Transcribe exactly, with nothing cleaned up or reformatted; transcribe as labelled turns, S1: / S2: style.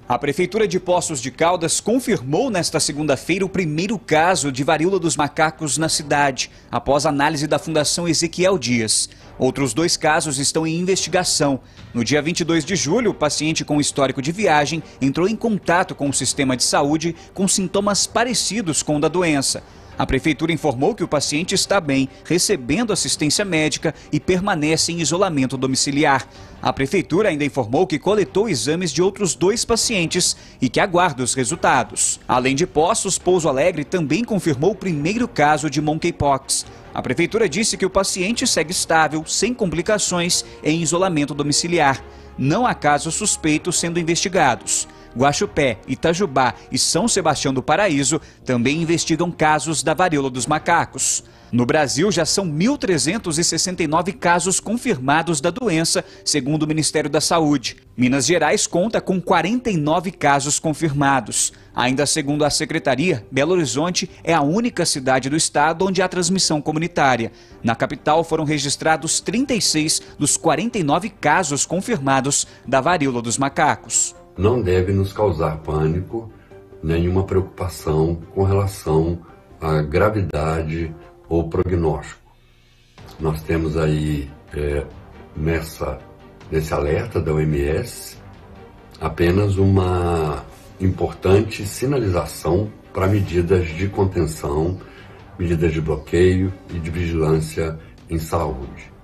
S1: A Prefeitura de Poços de Caldas confirmou nesta segunda-feira o primeiro caso de varíola dos macacos na cidade, após análise da Fundação Ezequiel Dias. Outros dois casos estão em investigação. No dia vinte e dois de julho, o paciente com histórico de viagem entrou em contato com o sistema de saúde com sintomas parecidos com o da doença. A Prefeitura informou que o paciente está bem, recebendo assistência médica e permanece em isolamento domiciliar. A Prefeitura ainda informou que coletou exames de outros dois pacientes e que aguarda os resultados. Além de Poços, Pouso Alegre também confirmou o primeiro caso de monkeypox. A Prefeitura disse que o paciente segue estável, sem complicações, em isolamento domiciliar. Não há casos suspeitos sendo investigados. Guaxupé, Itajubá e São Sebastião do Paraíso também investigam casos da varíola dos macacos. No Brasil, já são mil trezentos e sessenta e nove casos confirmados da doença, segundo o Ministério da Saúde. Minas Gerais conta com quarenta e nove casos confirmados. Ainda segundo a Secretaria, Belo Horizonte é a única cidade do estado onde há transmissão comunitária. Na capital foram registrados trinta e seis dos quarenta e nove casos confirmados da varíola dos macacos.
S2: Não deve nos causar pânico, nenhuma preocupação com relação à gravidade ou prognóstico. Nós temos aí, é, nessa, nesse alerta da O M S, apenas uma importante sinalização para medidas de contenção, medidas de bloqueio e de vigilância em saúde.